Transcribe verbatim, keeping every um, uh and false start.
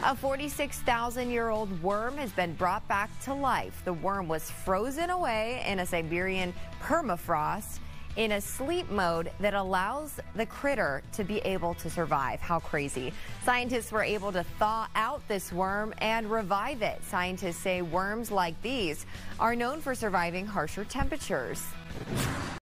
A forty-six thousand year old worm has been brought back to life. The worm was frozen away in a Siberian permafrost in a sleep mode that allows the critter to be able to survive. How crazy. Scientists were able to thaw out this worm and revive it. Scientists say worms like these are known for surviving harsher temperatures.